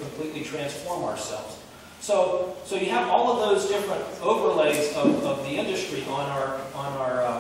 completely transform ourselves. So you have all of those different overlays of the industry on our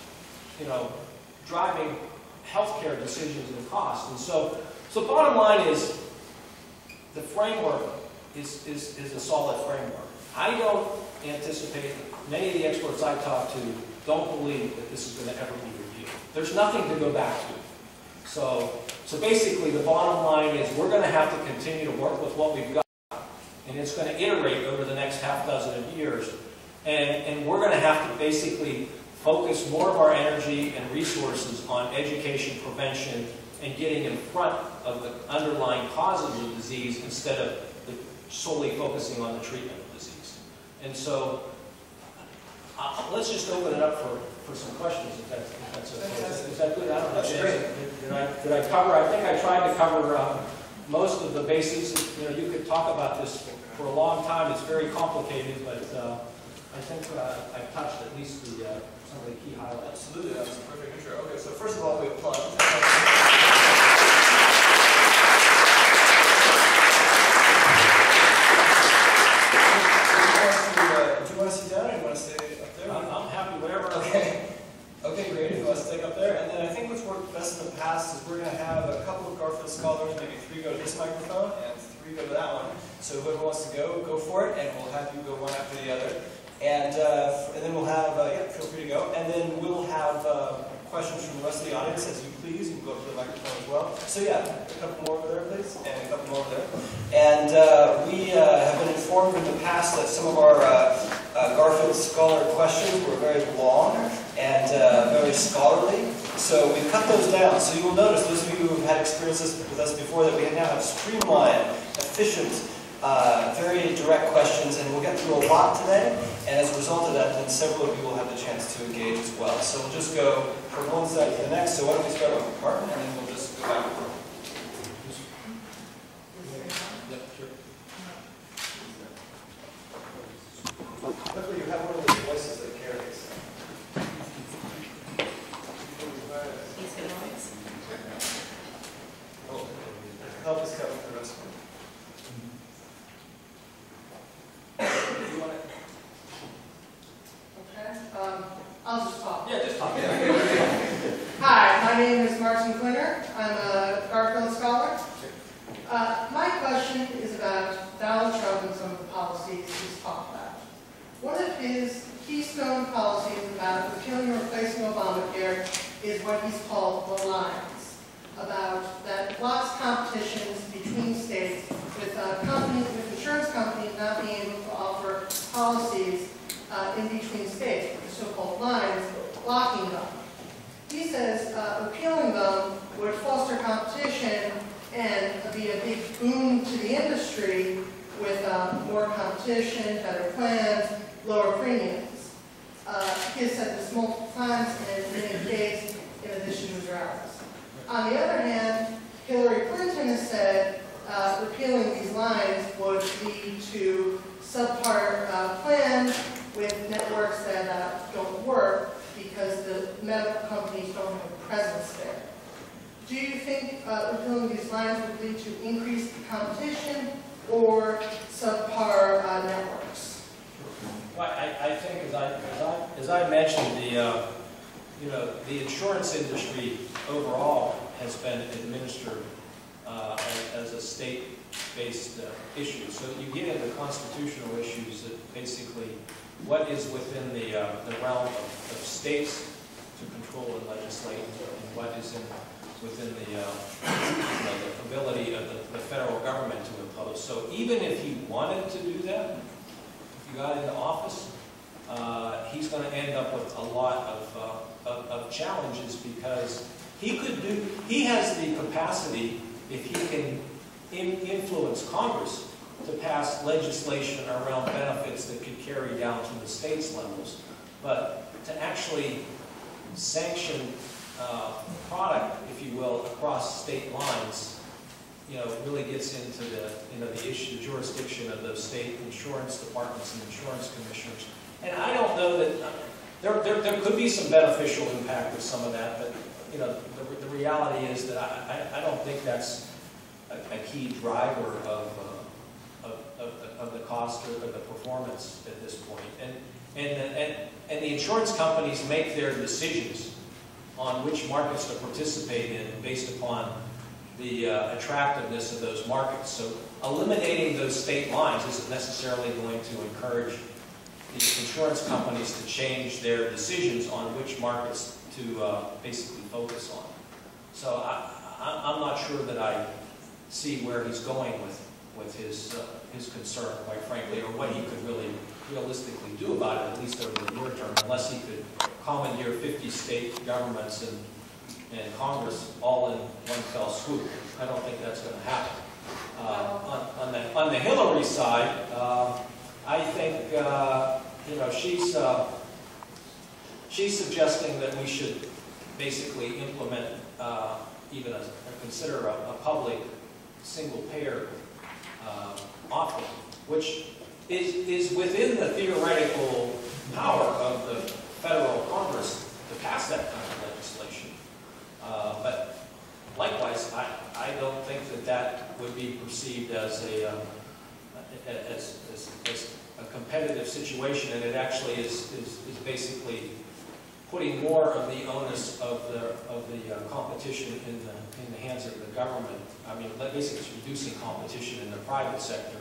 driving healthcare decisions and costs. And so bottom line is the framework is a solid framework. I don't anticipate, many of the experts I talk to don't believe that this is going to ever be reviewed. There's nothing to go back to. So basically the bottom line is we're going to have to continue to work with what we've got, and it's going to iterate over the next half dozen of years. And we're going to have to basically focus more of our energy and resources on education, prevention, and getting in front of the underlying causes of disease instead of solely focusing on the treatment of disease. And so let's just open it up for some questions, if that's okay. Is that good? I don't know. That's great. Did I cover? I think I tried to cover most of the bases. You could talk about this for a long time. It's very complicated, but I think I've touched at least some of the key highlights. Absolutely, that was a perfect intro. Okay, so first of all, we applaud. Do you want to sit down or do you want to stay up there? I'm happy, whatever. Okay. Okay, great. If you want to stay up there. And then I think what's worked best in the past is we're going to have a couple of Garfield scholars, maybe 3 go to this microphone and 3 go to that one. So whoever wants to go for it, and we'll have you go one after the other. And then we'll have, feel free to go. And then we'll have questions from the rest of the audience as you please. You can go up to the microphone as well. So yeah, a couple more over there, please. And a couple more over there. And we have been informed in the past that some of our Garfield Scholar questions were very long and very scholarly. So we've cut those down. So you will notice, those of you who have had experiences with us before, that we now have streamlined, efficient, very direct questions, and we'll get through a lot today. And as a result of that, then several of you will have the chance to engage as well. So we'll just go from one side to the next. So why don't we start with Martin, and then we'll just go back and forth. Hopefully you have one of those voices that carries. Oh, help us cover the rest of it. I'll just talk. Yeah, just talk. Hi, my name is Martin Klinger. I'm a Garfield Scholar. My question is about Donald Trump and some of the policies he's talked about. One of his keystone policies about repealing or replacing Obamacare is what he's called the lines, about that blocks competitions between states with insurance companies not being able to offer policies in between states, the so-called lines, blocking them. He says repealing them would foster competition and be a big boom to the industry with more competition, better plans, lower premiums. He has said this multiple times and in many days in addition to his rallies. On the other hand, Hillary Clinton has said repealing these lines would lead to subpar plans with networks that don't work because the medical companies don't have a presence there. Do you think repealing these lines would lead to increased competition or subpar networks? Well, I think, as I mentioned, the insurance industry overall has been administered as a state-based issue. So you get into constitutional issues that basically what is within the realm of states to control and legislate, and what is within the ability of the federal government to impose. So even if he wanted to do that, if he got into office, he's going to end up with a lot of challenges because he has the capacity, if he can influence Congress, to pass legislation around benefits that could carry down to the states levels. But to actually sanction product, if you will, across state lines, really gets into the issue, the jurisdiction of those state insurance departments and insurance commissioners. And I don't know that there could be some beneficial impact of some of that, but the reality is that I don't think that's a key driver of cost or the performance at this point. And the insurance companies make their decisions on which markets to participate in based upon the attractiveness of those markets. So eliminating those state lines isn't necessarily going to encourage the insurance companies to change their decisions on which markets to basically focus on. So I'm not sure that I see where he's going with his concern, quite frankly, or what he could really realistically do about it, at least over the near term, unless he could commandeer 50 state governments and Congress all in one fell swoop. I don't think that's going to happen. On the Hillary side, I think she's suggesting that we should basically implement even consider a public single-payer offering, which is within the theoretical power of the federal Congress to pass that kind of legislation. But likewise, I don't think that would be perceived as a competitive situation, and it actually is basically putting more of the onus of the competition in the hands of the government. I mean, basically, it's reducing competition in the private sector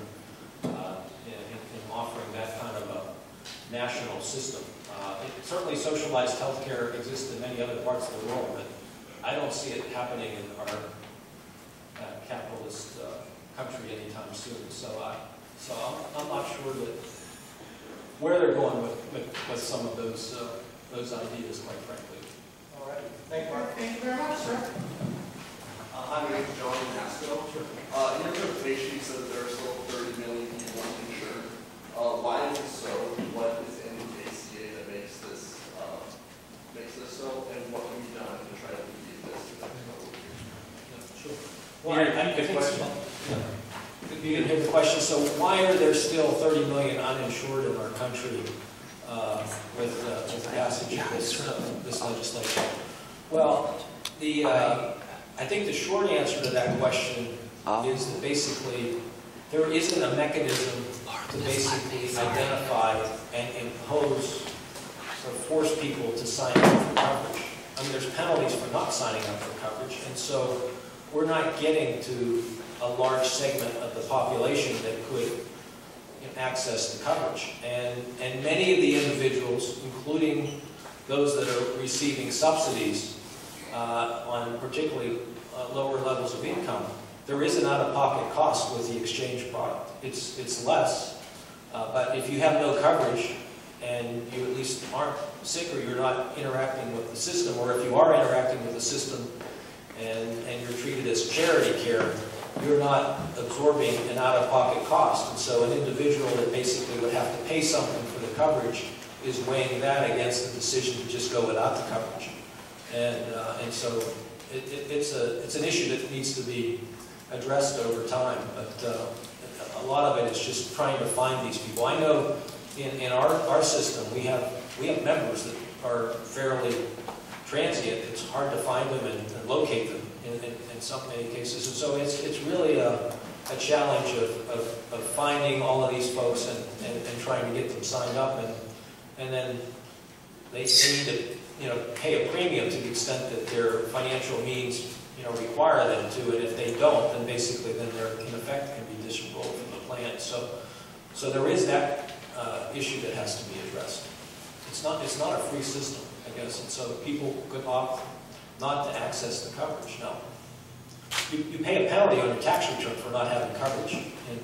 in offering that kind of a national system. Certainly, socialized healthcare exists in many other parts of the world, but I don't see it happening in our capitalist country anytime soon. So I'm not sure that where they're going with some of those ideas, quite frankly. All right. Thank you, Mark. Thank you very much, sir. Hi, my name is John Masco. In your presentation, you said that there are still 30 million people uninsured. Why is this so? What is in the ACA that makes this so? And what can be done to try to alleviate this? Sure. Well, I think so. You didn't hear the question. So why are there still 30 million uninsured in our country with the passage of this legislation? Well, I think the short answer to that question is that basically there isn't a mechanism to basically identify and impose or force people to sign up for coverage. I mean, there's penalties for not signing up for coverage, and so we're not getting to a large segment of the population that could access the coverage. And many of the individuals, including those that are receiving subsidies on particularly lower levels of income, there is an out-of-pocket cost with the exchange product. It's less, but if you have no coverage and you at least aren't sick or you're not interacting with the system, or if you are interacting with the system and you're treated as charity care, you're not absorbing an out-of-pocket cost. And so an individual that basically would have to pay something for the coverage is weighing that against the decision to just go without the coverage. And so it's an issue that needs to be addressed over time. But a lot of it is just trying to find these people. I know in our system we have members that are fairly transient. It's hard to find them and locate them in many cases. And so it's really a challenge of finding all of these folks and trying to get them signed up, and then they need to pay a premium to the extent that their financial means require them to, and if they don't, then basically they're in effect can be disenrolled from the plan. So there is that issue that has to be addressed. It's not a free system, I guess, and so people could opt not to access the coverage. No. You pay a penalty on your tax return for not having coverage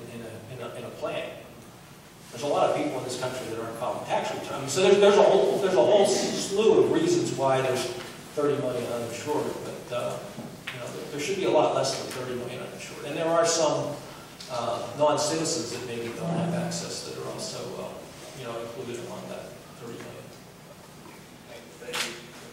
in a plan. There's a lot of people in this country that aren't filing tax returns. I mean, so there's a whole slew of reasons why there's 30 million uninsured, but there should be a lot less than 30 million uninsured. And there are some non-citizens that maybe don't have access that are also included among that 30 million. Thank you.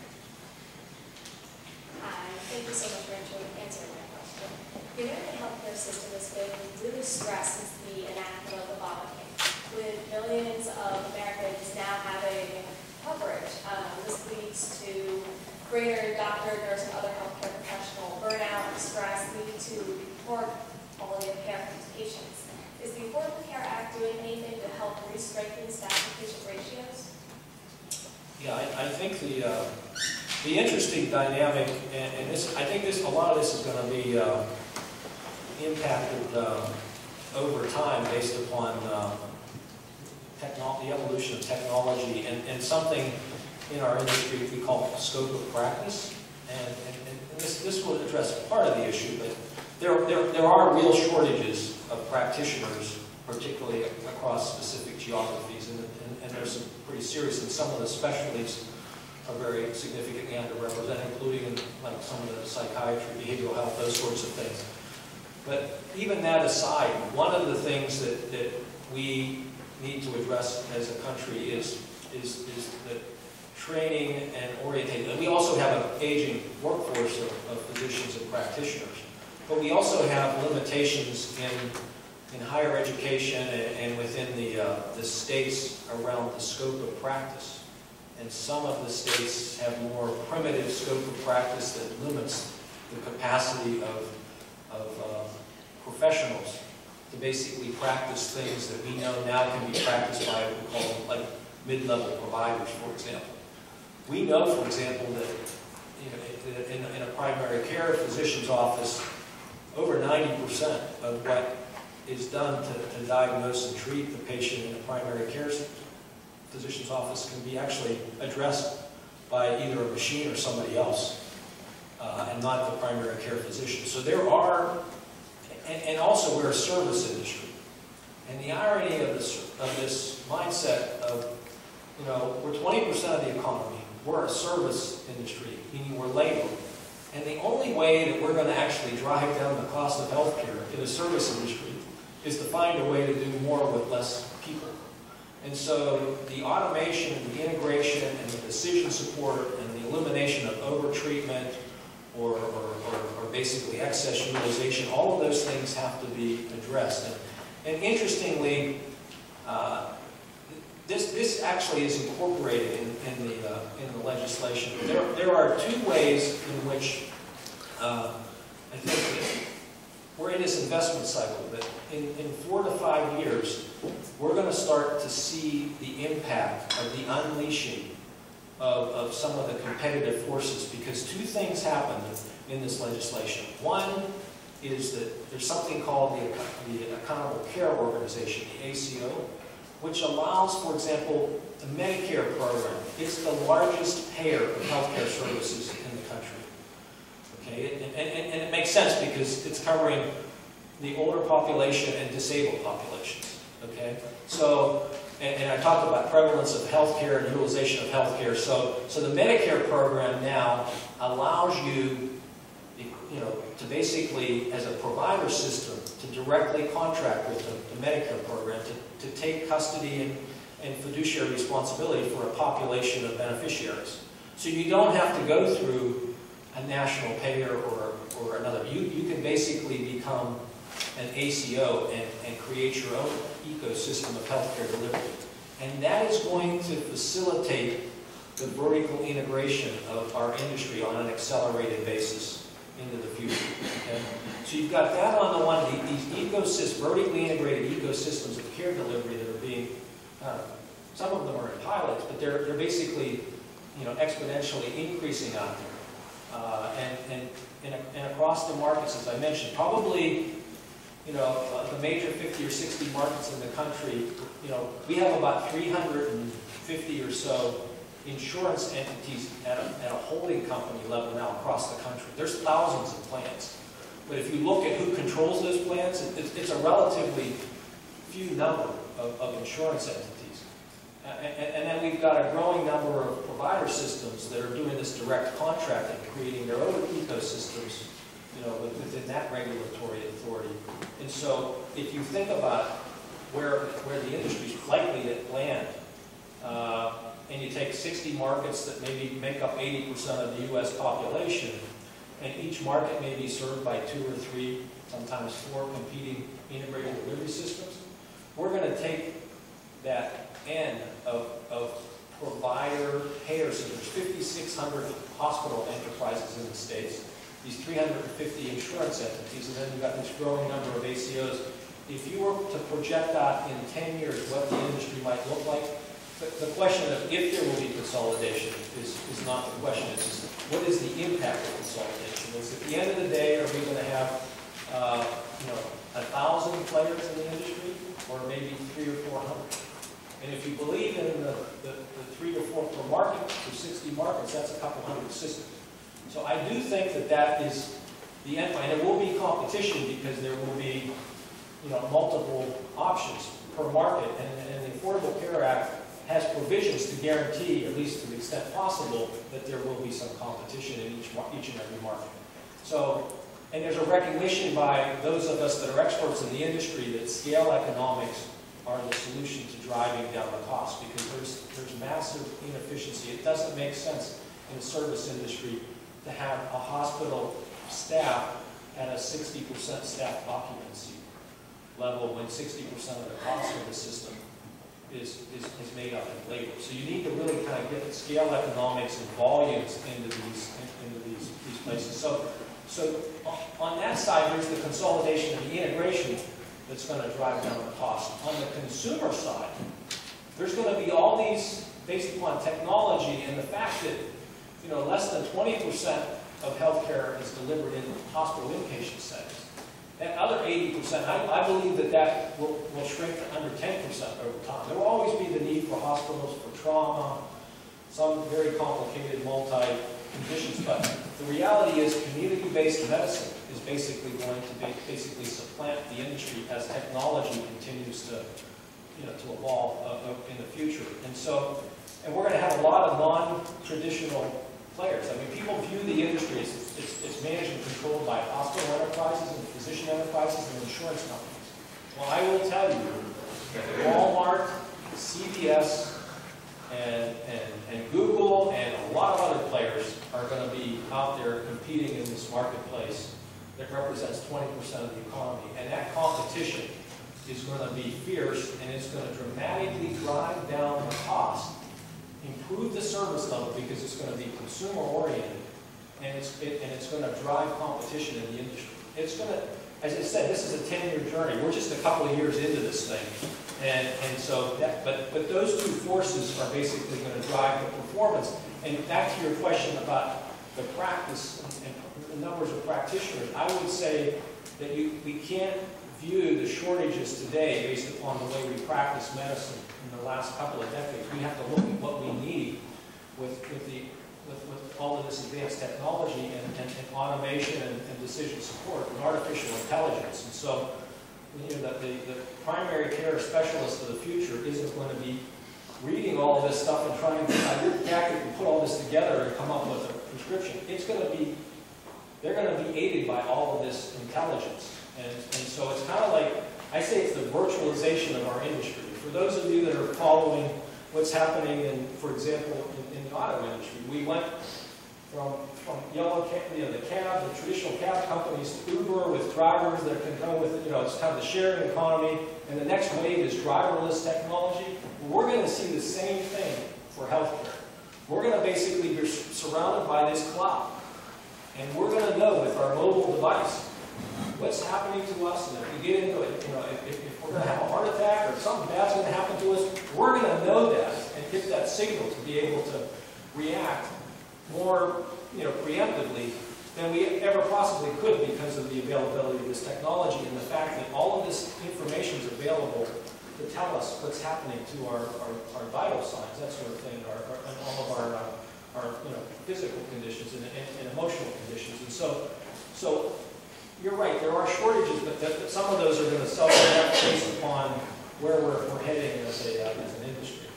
Hi, thank you so much for answering my question. The American healthcare system has been really stressed since the enactment of Obamacare, with millions of Americans now having coverage. This leads to greater doctor, nurse, and other healthcare professional burnout, stress, leading to poor quality of care for these patients. Is the Affordable Care Act doing any think the interesting dynamic, and this, I think a lot of this is going to be impacted over time based upon the evolution of technology and something in our industry we call scope of practice. And this will address part of the issue, but there are real shortages of practitioners, particularly across specific geographies, and there's some pretty serious, and some of the specialties are very significantly underrepresented, including in like some of the psychiatry, behavioral health, those sorts of things. But even that aside, one of the things that we need to address as a country is the training and orientation. And we also have an aging workforce of physicians and practitioners. But we also have limitations in higher education and within the states around the scope of practice. And some of the states have more primitive scope of practice that limits the capacity of professionals to basically practice things that we know now can be practiced by what we call like mid-level providers, for example. We know, for example, that in a primary care physician's office, over 90% of what is done to diagnose and treat the patient in a primary care physician's office can be actually addressed by either a machine or somebody else, and not the primary care physician. So there are, and also we're a service industry. And the irony of this mindset of, you know, we're 20% of the economy, we're a service industry, meaning we're labor. And the only way that we're going to actually drive down the cost of healthcare in the service industry is to find a way to do more with less people. And so the automation and the integration and the decision support and the elimination of overtreatment or basically excess utilization, all of those things have to be addressed. And interestingly, this actually is incorporated in the legislation. There are two ways in which I think that we're in this investment cycle, but in 4 to 5 years, we're going to start to see the impact of the unleashing of some of the competitive forces, because two things happen in this legislation. One is that there's something called the Accountable Care Organization, the ACO, which allows, for example, the Medicare program. It's the largest payer of healthcare services in the country. Okay, and it makes sense because it's covering the older population and disabled populations. Okay, so and I talked about prevalence of healthcare and utilization of healthcare. So the Medicare program now allows you, to basically, as a provider system, to directly contract with the Medicare program to take custody and fiduciary responsibility for a population of beneficiaries. So you don't have to go through a national payer or another. You can basically become an ACO and create your own ecosystem of healthcare delivery. And that is going to facilitate the vertical integration of our industry on an accelerated basis into the future. Okay? So you've got that on the one, these vertically integrated ecosystems of care delivery that are being, some of them are in pilots, but they're basically, exponentially increasing out there. And across the markets, as I mentioned, probably, the major 50 or 60 markets in the country, we have about 350 or so insurance entities at a holding company level now across the country. There's thousands of plans. But if you look at who controls those plans, it's a relatively few number of insurance entities. And then we've got a growing number of provider systems that are doing this direct contracting, creating their own ecosystems, within that regulatory authority. And so if you think about where the industry is likely to land, and you take 60 markets that maybe make up 80% of the U.S. population, and each market may be served by 2 or 3, sometimes 4 competing integrated delivery systems, we're going to take that end of provider payers. So there's 5,600 hospital enterprises in the States, these 350 insurance entities, and then you've got this growing number of ACOs. If you were to project out in 10 years what the industry might look like, The question of if there will be consolidation is not the question. It's just what is the impact of consolidation? It's at the end of the day, are we going to have 1,000 players in the industry, or maybe 300 or 400? And if you believe in the 3 to 4 per market for 60 markets, that's a couple hundred systems. So I do think that is the end point. And there will be competition because there will be multiple options per market. And the Affordable Care Act has provisions to guarantee, at least to the extent possible, that there will be some competition in each and every market. So, and there's a recognition by those of us that are experts in the industry that scale economics are the solution to driving down the cost, because there's massive inefficiency. It doesn't make sense in the service industry to have a hospital staff at a 60% staff occupancy level when 60% of the cost of the system is made up in labor. So you need to really kind of get the scale economics and volumes into these places. So on that side, there's the consolidation and the integration that's going to drive down the cost. On the consumer side, there's going to be all these based upon technology and the fact that less than 20% of healthcare is delivered in hospital inpatient settings. That other 80%, I believe that will shrink to under 10% over time. There will always be the need for hospitals for trauma, some very complicated multi-conditions, but the reality is community-based medicine is basically going to supplant the industry as technology continues to evolve in the future. And we're going to have a lot of non-traditional players. I mean, people view the industry as it's managed and controlled by hospital enterprises and physician enterprises and insurance companies. Well, I will tell you that Walmart, CVS, and Google and a lot of other players are going to be out there competing in this marketplace that represents 20% of the economy. And that competition is going to be fierce, and it's going to dramatically drive down the cost, improve the service level because it's going to be consumer oriented, and it's going to drive competition in the industry. It's going to, as I said, this is a 10-year journey. We're just a couple of years into this thing, and so but those two forces are basically going to drive the performance. And back to your question about the practice and the numbers of practitioners, I would say that we can't view the shortages today based upon the way we practice medicine in the last couple of decades. We have to look at what we need with all of this advanced technology and automation and decision support and artificial intelligence. And so, the primary care specialist of the future isn't going to be reading all of this stuff and trying to put all this together and come up with a prescription. They're going to be aided by all of this intelligence. And so it's kind of like, I say it's the virtualization of our industry. For those of you that are following what's happening in, for example, in the auto industry, we went from yellow cab, the traditional cab companies to Uber with drivers that can go with, it's kind of the sharing economy, and the next wave is driverless technology. We're going to see the same thing for healthcare. We're going to basically be surrounded by this cloud, and we're going to know with our mobile device what's happening to us, and if we get into it, if we're going to have a heart attack or something bad's going to happen to us, we're going to know that and get that signal to be able to react more, preemptively than we ever possibly could because of the availability of this technology and the fact that all of this information is available to tell us what's happening to our vital signs, that sort of thing, and all of our physical conditions and emotional conditions. And so you're right, there are shortages, but some of those are going to self-correct based upon where we're heading as an industry.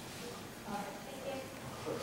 Thank you.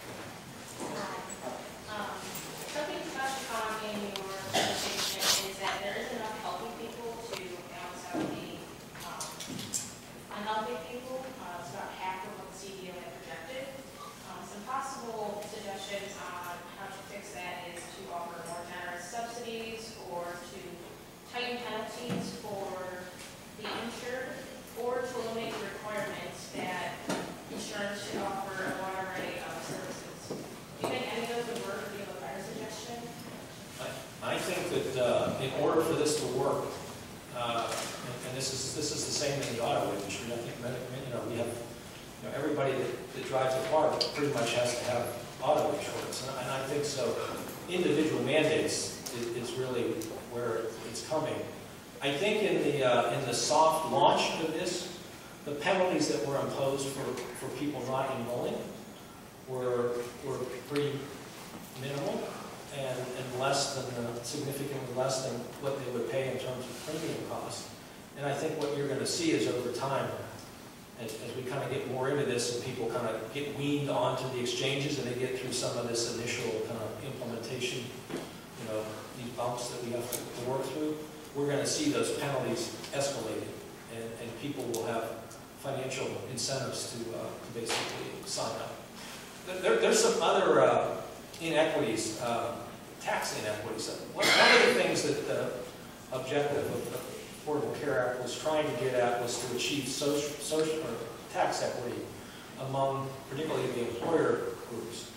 Something to touch upon in your presentation is that there isn't enough healthy people to balance out the unhealthy people. It's about half of what the CBO had projected. Some possible suggestions on how to fix that is to offer more generous subsidies or to tighten penalties for the insured, or to eliminate the requirements that insurance should offer a wide array of services. Do you think any of those would work, or do you have a better suggestion? I think that in order for this to work, and this is the same in the auto industry. I think we have you know, everybody that drives a car pretty much has to have auto insurance. And I think so. Individual mandates is really where it's coming. I think in the soft launch of this, the penalties that were imposed for people not enrolling were pretty minimal and significantly less than what they would pay in terms of premium costs. And I think what you're going to see is over time, as we kind of get more into this and people kind of get weaned onto the exchanges and they get through some of this initial kind of implementation, you know, these bumps that we have to work through, we're going to see those penalties escalating, and people will have financial incentives to basically sign up. There's some other inequities, tax inequities. One of the things that the objective of the Affordable Care Act was trying to get at was to achieve social or tax equity among particularly the employer groups.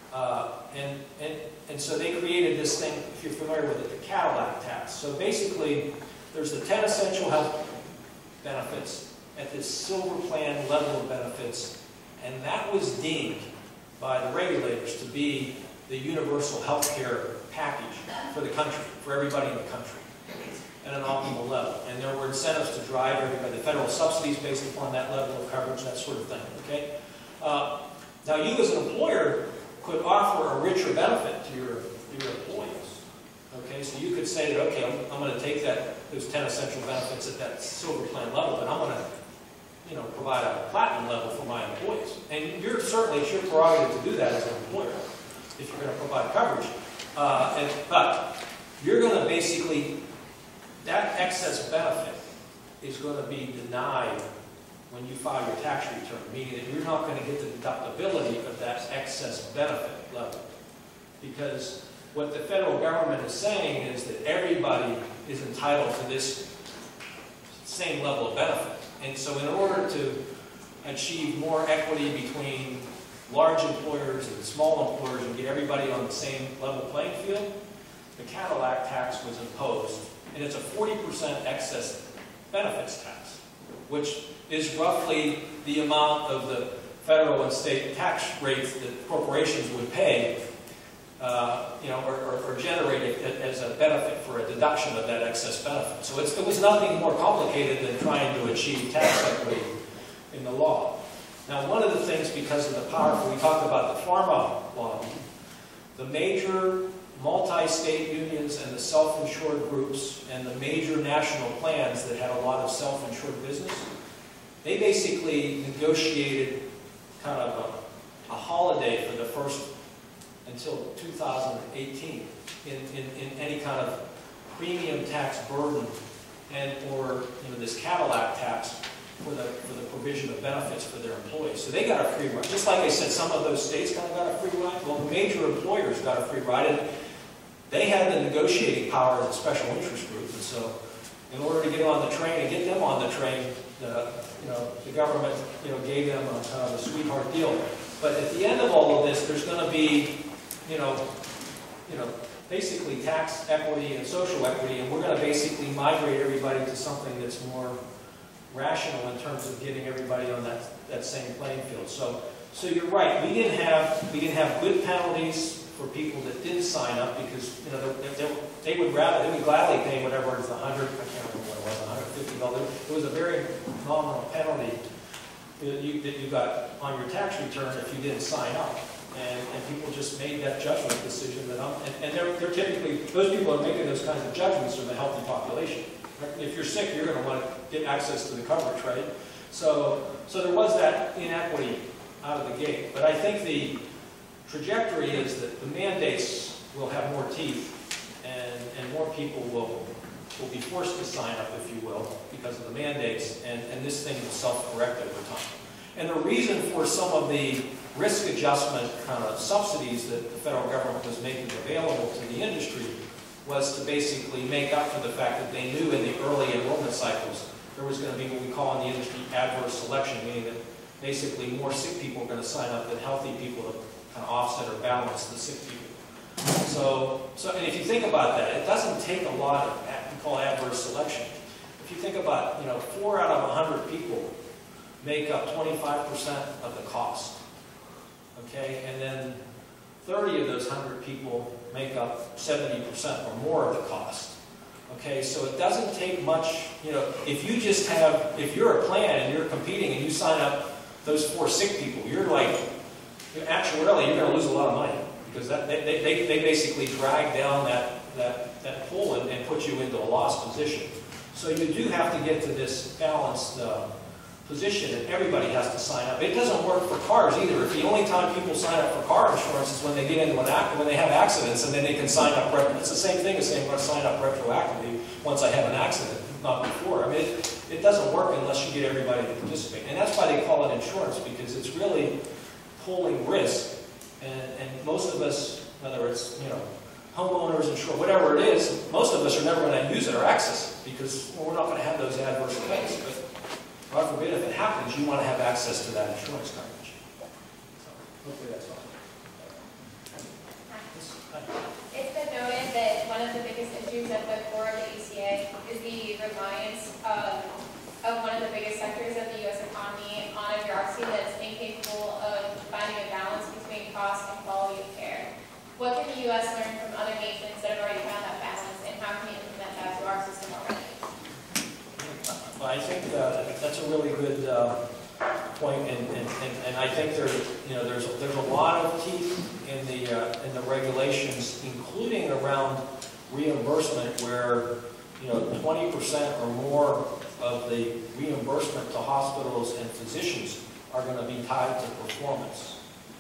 And so they created this thing, if you're familiar with it, the Cadillac tax. So basically, there's the 10 essential health benefits at this silver plan level of benefits, and that was deemed by the regulators to be the universal health care package for the country, for everybody in the country, at an optimal level. And there were incentives to drive everybody, the federal subsidies based upon that level of coverage, that sort of thing, okay? Now you as an employer could offer a richer benefit to your employees, okay? So you could say that, okay, I'm going to take those 10 essential benefits at that silver plan level, but I'm going to, you know, provide a platinum level for my employees. And it's your prerogative to do that as an employer if you're going to provide coverage. But you're going to basically, that excess benefit is going to be denied when you file your tax return, meaning that you're not going to get the deductibility of that excess benefit level. Because what the federal government is saying is that everybody is entitled to this same level of benefit. And so in order to achieve more equity between large employers and small employers and get everybody on the same level playing field, the Cadillac tax was imposed. And it's a 40% excess benefits tax, which is roughly the amount of the federal and state tax rates that corporations would pay, you know, or generate as a benefit for a deduction of that excess benefit. So it was nothing more complicated than trying to achieve tax equity in the law. Now, one of the things, because of the powerful, we talked about the pharma lobby, the major multi-state unions and the self-insured groups and the major national plans that had a lot of self-insured business, they basically negotiated kind of a holiday for the first until 2018 in any kind of premium tax burden and or, you know, this Cadillac tax for the provision of benefits for their employees. So they got a free ride. Just like I said, some of those states kind of got a free ride. Well, the major employers got a free ride, and they had the negotiating power as a special interest group. And so in order to get on the train and get them on the train, the government, you know, gave them a kind of a sweetheart deal. But at the end of all of this, there's going to be, you know, basically tax equity and social equity, and we're going to basically migrate everybody to something that's more rational in terms of getting everybody on that same playing field. So you're right. We didn't have good penalties for people that did sign up because, you know, they would gladly pay whatever is $100. I can't remember what it was, $150. It was a very nominal penalty that you got on your tax return if you didn't sign up. And people just made that judgment decision that and they're typically, those people are making those kinds of judgments from the healthy population. If you're sick, you're going to want to get access to the coverage, right? So there was that inequity out of the gate. But I think the trajectory is that the mandates will have more teeth and more people will be forced to sign up, if you will, because of the mandates, and this thing will self-correct over time. And the reason for some of the risk adjustment kind of subsidies that the federal government was making available to the industry was to basically make up for the fact that they knew in the early enrollment cycles there was going to be what we call in the industry adverse selection, meaning that basically more sick people are going to sign up than healthy people to kind of offset or balance the sick people. So and if you think about that, it doesn't take a lot of what we call adverse selection. If you think about, you know, 4 out of 100 people make up 25% of the cost. Okay, and then 30 of those 100 people make up 70% or more of the cost. Okay, so it doesn't take much, if you just have, if you're a plan and you're competing and you sign up those 4 sick people, you're actuarially, you're going to lose a lot of money because they basically drag down that pool and put you into a loss position. So you do have to get to this balanced position, and everybody has to sign up. It doesn't work for cars either. If the only time people sign up for car insurance is when they get into when they have accidents, and then they can sign up. It's the same thing as saying I'm going to sign up retroactively once I have an accident, not before. I mean, it doesn't work unless you get everybody to participate, and that's why they call it insurance, because it's really pooling risk. And most of us, whether it's homeowners, insurance, whatever it is, most of us are never going to use it or access it because we're not going to have those adverse events. But God forbid, if it happens, you want to have access to that insurance coverage. So, hopefully that's fine. It's been noted that one of the biggest issues at the core of the ACA is the reliance of one of the biggest sectors of the U.S. economy on a bureaucracy that's incapable of finding a balance between cost and quality of care. What can the U.S. learn from other nations that have already found that balance, and how can we implement that to our system already? I think that's a really good point, and I think there's a lot of teeth in the regulations, including around reimbursement, where 20% or more of the reimbursement to hospitals and physicians are going to be tied to performance,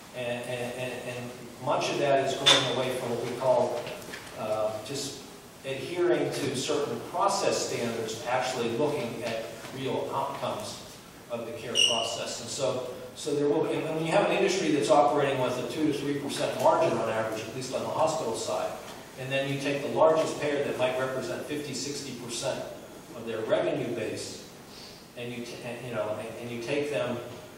and much of that is going away from what we call just adhering to certain process standards, actually looking at real outcomes of the care process. And so there will be, and when you have an industry that's operating with a 2 to 3% margin on average, at least on the hospital side, and then you take the largest payer that might represent 50–60% of their revenue base, and you take them,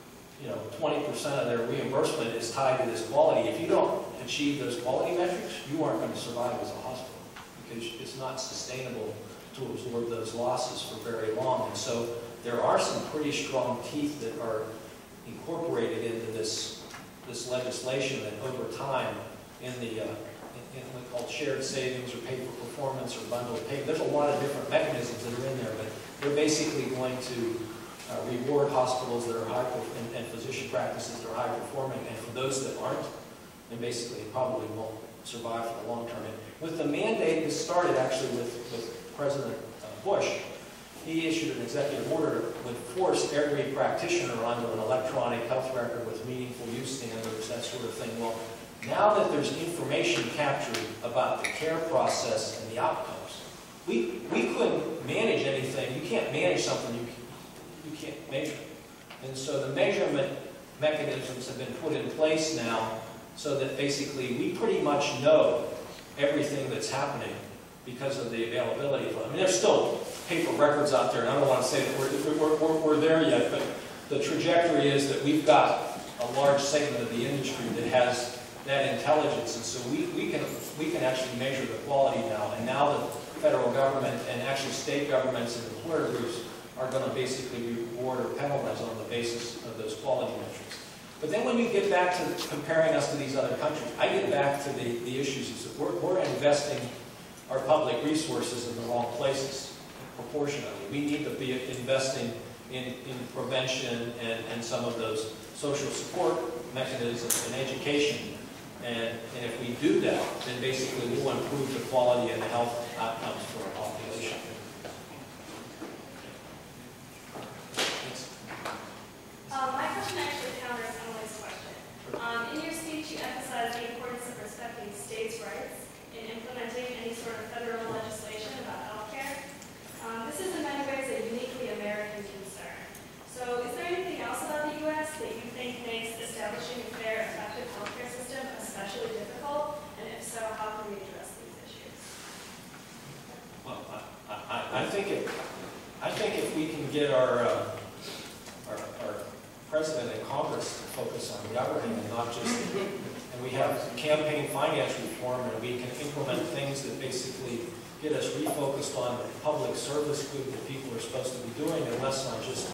20% of their reimbursement is tied to this quality. If you don't achieve those quality metrics, you aren't going to survive as a hospital, because it's not sustainable to absorb those losses for very long. And so there are some pretty strong teeth that are incorporated into this legislation that over time in what's called shared savings or pay for performance or bundled pay. There's a lot of different mechanisms that are in there, but they're basically going to reward hospitals that are and physician practices that are high performing, and for those that aren't, then basically probably won't survive for the long term. And with the mandate, this started actually with President Bush. He issued an executive order that would force every practitioner onto an electronic health record with meaningful use standards, that sort of thing. Well, now that there's information captured about the care process and the outcomes, we couldn't manage anything. You can't manage something you can't measure. And so the measurement mechanisms have been put in place now so that basically we pretty much know everything that's happening because of the availability of them. I mean, there's still paper records out there, and I don't want to say that we're there yet, but the trajectory is that we've got a large segment of the industry that has that intelligence, and so we can actually measure the quality now. And now the federal government and actually state governments and employer groups are going to basically reward or penalize on the basis of those quality metrics. But then when you get back to comparing us to these other countries, I get back to the issues is that we're investing our public resources in the wrong places proportionately. We need to be investing in prevention and some of those social support mechanisms and education. And if we do that, then basically we'll improve the quality and the health outcomes for our population. My question actually counters Emily's question. In your speech, you emphasized the importance of respecting states' rights in implementing any sort of federal legislation about health care. This is in many ways a uniquely American concern. So is there anything else about the U.S. that you think makes establishing a fair, effective health care system especially difficult? And if so, how can we address these issues? Well, I think if we can get our president and Congress to focus on governing and not just, and we have campaign finance reform, and we can implement things that basically get us refocused on the public service good that people are supposed to be doing, and less on just